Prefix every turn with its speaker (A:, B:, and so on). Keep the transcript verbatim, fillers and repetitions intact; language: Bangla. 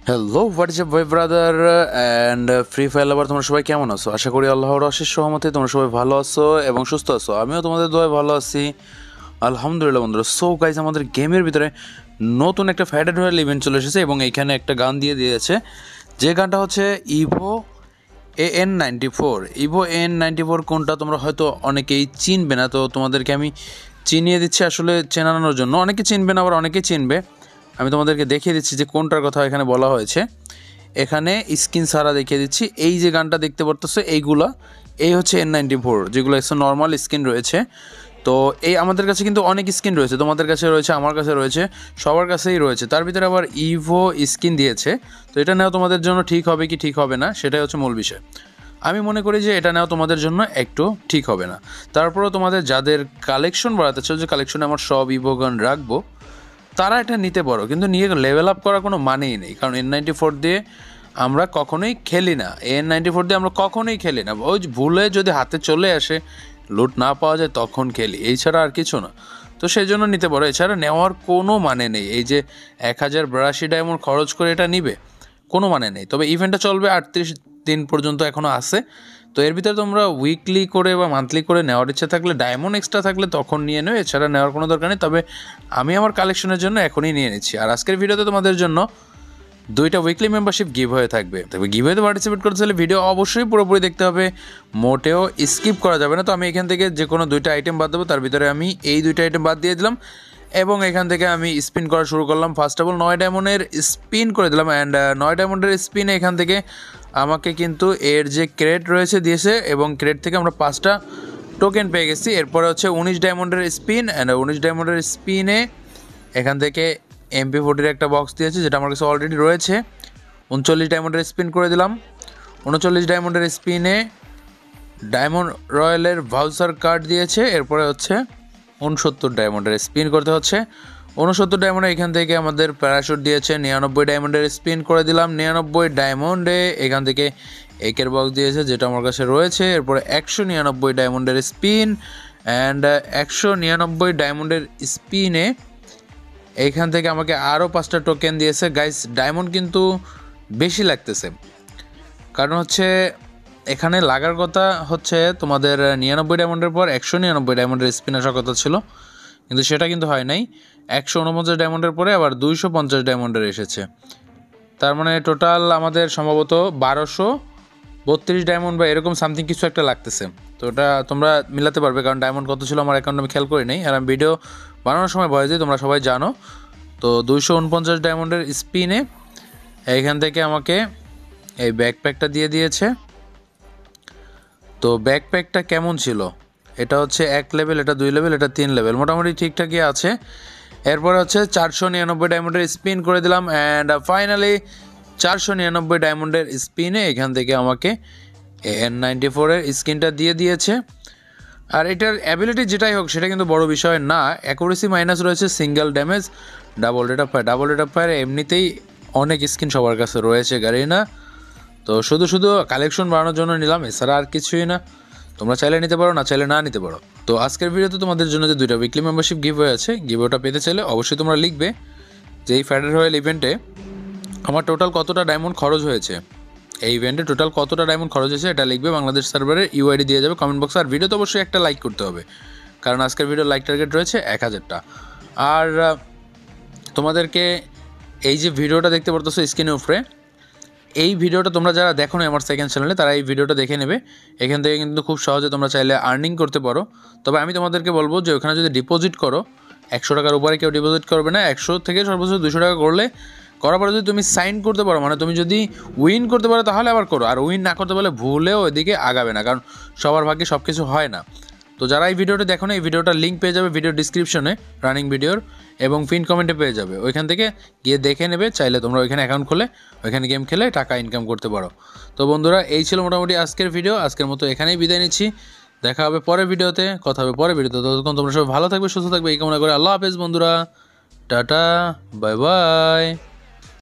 A: হ্যালো হোয়াট ইজ আপ ভাই brother and free fire lover, তোমরা সবাই কেমন আছো? আশা করি আল্লাহর অশেষ সহমতে তোমরা সবাই ভালো আছো এবং সুস্থ আছো। আমিও তোমাদের দোয়ায় ভালো আছি, আলহামদুলিল্লাহ বন্ধুরা। সো গাইজ, আমাদের গেমের ভিতরে নতুন একটা ফ্যাডেড রয়্যাল ইভেন্ট চলে এসেছে এবং এইখানে একটা গান দিয়ে দিয়েছে, যে গানটা হচ্ছে Evo A N ninety four. Evo A N ninety four কোনটা তোমরা হয়তো অনেকেই চিনবে না, তো তোমাদেরকে আমি চিনিয়ে দিচ্ছি আসলে চেনানোর জন্য। অনেকে চিনবে না, আবার অনেকেই চিনবে। আমি তোমাদেরকে দেখিয়ে দিচ্ছি যে কোনটার কথা এখানে বলা হয়েছে। এখানে স্ক্রিন সারা দেখিয়ে দিচ্ছি। এই যে গানটা দেখতে পারতেছো, এইগুলা এই হচ্ছে এন নাইনটি ফোর, যেগুলো একটু নর্মাল স্ক্রিন রয়েছে। তো এই আমাদের কাছে কিন্তু অনেক স্ক্রিন রয়েছে, তোমাদের কাছে রয়েছে, আমার কাছে রয়েছে, সবার কাছেই রয়েছে। তার ভিতরে আবার ইভো স্ক্রিন দিয়েছে। তো এটা নেওয়া তোমাদের জন্য ঠিক হবে কি ঠিক হবে না, সেটাই হচ্ছে মূল বিষয়। আমি মনে করি যে এটা নেওয়া তোমাদের জন্য একটু ঠিক হবে না। তারপরেও তোমাদের যাদের কালেকশন বাড়াতে চাও, যে কালেকশনে আমার সব ইভো গান রাখবো, তারা এটা নিতে পারো, কিন্তু নিয়ে লেভেল আপ করার কোনো মানেই নেই। কারণ এন নাইনটি ফোর দিয়ে আমরা কখনোই খেলি না, এন নাইনটি ফোর দিয়ে আমরা কখনোই খেলি না। ওই ভুলে যদি হাতে চলে আসে, লুট না পাওয়া যায়, তখন খেলি, এছাড়া আর কিছু না। তো সেই জন্য নিতে পারো, এছাড়া নেওয়ার কোনো মানে নেই। এই যে এক হাজার বিরাশি ডায়মন্ড খরচ করে এটা নিবে, কোনো মানে নেই। তবে ইভেন্টটা চলবে আটত্রিশ দিন পর্যন্ত এখনও আছে। তো এর ভিতরে তোমরা উইকলি করে বা মান্থলি করে নেওয়ার ইচ্ছা থাকলে, ডায়মন্ড এক্সট্রা থাকলে তখন নিয়ে নেও, এছাড়া নেওয়ার কোনো দরকার নেই। তবে আমি আমার কালেকশনের জন্য এখনই নিয়ে নিচ্ছি। আর আজকের ভিডিওতে তোমাদের জন্য দুইটা উইকলি মেম্বারশিপ গিভ হয়ে থাকবে। তবে গিভ হয়েতে পার্টিসিপেট করতে হলে ভিডিও অবশ্যই পুরোপুরি দেখতে হবে, মোটেও স্কিপ করা যাবে না। তো আমি এখান থেকে যে কোনো দুইটা আইটেম বাদ দেবো, তার ভিতরে আমি এই দুইটা আইটেম বাদ দিয়ে দিলাম এবং এখান থেকে আমি স্পিন করা শুরু করলাম। ফার্স্ট অফ অল নয় ডায়মন্ডের স্পিন করে দিলাম, অ্যান্ড নয় ডায়মন্ডের স্পিনে এখান থেকে আমাকে কিন্তু এর যে ক্রেড রয়েছে দিয়েছে এবং ক্রেড থেকে আমরা পাঁচটা টোকেন পেয়ে গেছি। এরপরে হচ্ছে উনিশ ডায়মন্ডের স্পিন, অ্যান্ড উনিশ ডায়মন্ডের স্পিনে এখান থেকে এমপি ফোর্টির একটা বক্স দিয়েছে, যেটা আমার কাছে অলরেডি রয়েছে। উনচল্লিশ ডায়মন্ডের স্পিন করে দিলাম। উনচল্লিশ ডায়মন্ডের স্পিনে ডায়মন্ড রয়্যালের ভাউচার কার্ড দিয়েছে। এরপরে হচ্ছে উনসত্তর ডায়মন্ডের স্পিন করতে হচ্ছে। উনসত্তর ডায়মন্ডে এখান থেকে আমাদের প্যারাশুট দিয়েছে। নিরানব্বই ডায়মন্ডের স্পিন করে দিলাম। নিরানব্বই ডায়মন্ডে এখান থেকে একের বক্স দিয়েছে, যেটা আমার কাছে রয়েছে। এরপরে একশো নিরানব্বই ডায়মন্ডের স্পিন, অ্যান্ড একশো নিরানব্বই ডায়মন্ডের স্পিনে এইখান থেকে আমাকে আরও পাঁচটা টোকেন দিয়েছে। গাইস, ডায়মন্ড কিন্তু বেশি লাগতেছে, কারণ হচ্ছে এখানে লাগার কথা হচ্ছে তোমাদের নিরানব্বই ডায়মন্ডের পর একশো নিরানব্বই ডায়মন্ডের স্পিন আসার কথা ছিল, কিন্তু সেটা কিন্তু হয় নাই। একশো উনপঞ্চাশ ডায়মন্ডের পরে আবার দুইশো পঞ্চাশ ডায়মন্ডের এসেছে। তার মানে টোটাল আমাদের সম্ভবত বারোশো বত্রিশ ডায়মন্ড বা এরকম সামথিং কিছু একটা লাগতেছে। তো ওটা তোমরা মিলাতে পারবে, কারণ ডায়মন্ড কত ছিল আমার অ্যাকাউন্টে আমি খেয়াল করি নাই, আর আমি ভিডিও বানানোর সময় ভয় দিই, তোমরা সবাই জানো। তো দুইশো উনপঞ্চাশ ডায়মন্ডের স্পিনে এইখান থেকে আমাকে এই ব্যাকপ্যাকটা দিয়ে দিয়েছে। তো ব্যাকপ্যাকটা কেমন ছিল? এটা হচ্ছে এক লেভেল, এটা দুই লেভেল, এটা তিন লেভেল, মোটামুটি ঠিকঠাকই আছে। এরপর হচ্ছে চারশো নিরানব্বই ডায়মন্ডের স্পিন করে দিলাম, অ্যান্ড ফাইনালি চারশো নিরানব্বই ডায়মন্ডের স্পিনে এখান থেকে আমাকে এন নাইনটি ফোরের স্কিনটা দিয়ে দিয়েছে। আর এটার অ্যাবিলিটি যেটাই হোক, সেটা কিন্তু বড় বিষয় না। অ্যাকুরেসি মাইনাস রয়েছে, single damage, double rate of fire. Double rate of fire এমনিতেই অনেক স্কিন সবার কাছে রয়েছে, গাড়ি না। তো শুধু শুধু কালেকশন বাড়ানোর জন্য নিলাম, এছাড়া আর কিছুই না। তোমরা চাইলে নিতে পারো, না চাইলে না নিতে পারো। তো আজকের ভিডিওতে তোমাদের জন্য যে দুইটা উইকলি মেম্বারশিপ গিভ হয়ে আছে, গিভওয়েটা পেতে চাইলে অবশ্যই তোমরা লিখবে যে এই ফ্যাডেড রয়্যাল ইভেন্টে আমার টোটাল কতটা ডায়মন্ড খরচ হয়েছে। এই ইভেন্টে টোটাল কতটা ডায়মন্ড খরচ হয়েছে এটা লিখবে, বাংলাদেশ সার্ভারের ইউআইডি দিয়ে যাবে কমেন্ট বক্সে। আর ভিডিওতে অবশ্যই একটা লাইক করতে হবে, কারণ আজকের ভিডিও লাইক টার্গেট রয়েছে এক হাজারটা। আর তোমাদেরকে এই যে ভিডিওটা দেখতে পারতেছো স্ক্রিনের উপরে, এই ভিডিওটা তোমরা যারা দেখো না আমার সেকেন্ড চ্যানেলে, তারা এই ভিডিওটা দেখে নেবে। এখান থেকে কিন্তু খুব সহজে তোমরা চাইলে আর্নিং করতে পারো। তবে আমি তোমাদেরকে বলবো যে ওখানে যদি ডিপোজিট করো, একশো টাকার উপরে কেউ ডিপোজিট করবে না। একশো থেকে সর্বোচ্চ দুশো টাকা করলে, করার পরে যদি তুমি সাইন করতে পারো, মানে তুমি যদি উইন করতে পারো তাহলে আবার করো, আর উইন না করতে পারলে ভুলেও ওইদিকে আগাবে না, কারণ সবার ভাগ্যে সব কিছু হয় না। তো যারা এই ভিডিওটা দেখো না, এই ভিডিওটার লিঙ্ক পেয়ে যাবে ভিডিও ডিসক্রিপশনে, রানিং ভিডিওর, এবং পিন কমেন্টে পেয়ে যাবে। ওইখান থেকে গিয়ে দেখে নেবে, চাইলে তোমরা ওইখানে অ্যাকাউন্ট খুলে ওইখানে গেম খেলে টাকা ইনকাম করতে পারো। তো বন্ধুরা, এই ছিল মোটামুটি আজকের ভিডিও। আজকের মতো এখানেই বিদায় নিচ্ছি, দেখা হবে পরের ভিডিওতে, কথা হবে পরের ভিডিওতে। ততক্ষণ তোমরা সবাই ভালো থাকবে, সুস্থ থাকবে, এই কামনা করে আল্লাহ হাফেজ বন্ধুরা, টাটা, বাই বাই।